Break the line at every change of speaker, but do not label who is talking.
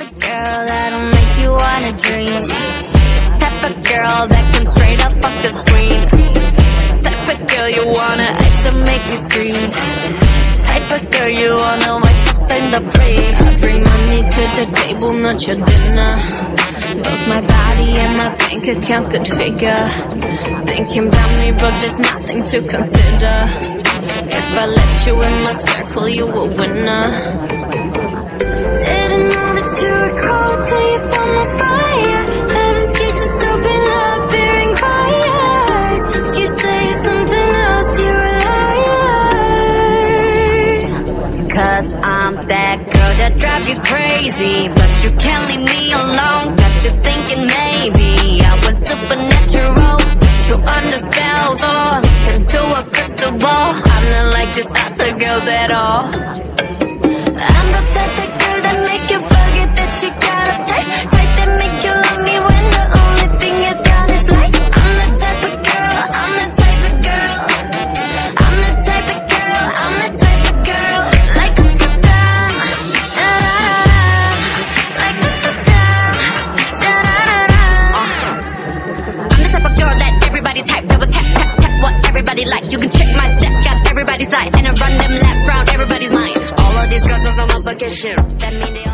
of girl that'll make you wanna dream. Type of girl that can straight up off the screen. Type of girl you wanna ice and make you freeze. Type of girl you wanna wake up in the plane. I bring money to the table, not your dinner. Both my body and my bank account could figure. Thinking about me, but there's nothing to consider. If I let you in my circle, you a winner. Didn't know that you were cold till you found my fire. Heaven's gate just open up, bearing quiet. If you say something else, you're a liar. Cause I'm that girl that drives you crazy, but you can't leave me alone. Got you thinking maybe I was supernatural. Put you under spells or look into a crystal ball. I'm not like just other girls at all. I'm the type of girl that make you forget that you got a type that make you love me when the only thing you got is like. I'm the type of girl, I'm the type of girl, I'm the type of girl, I'm the type of girl. Like a da-da, like a da-da, I'm the type of girl that everybody type, that would tap, tap, tap what everybody like. You can check my step, got everybody's side, and I run them laps round everybody's mind. All of these girls on my bucket shit, that mean they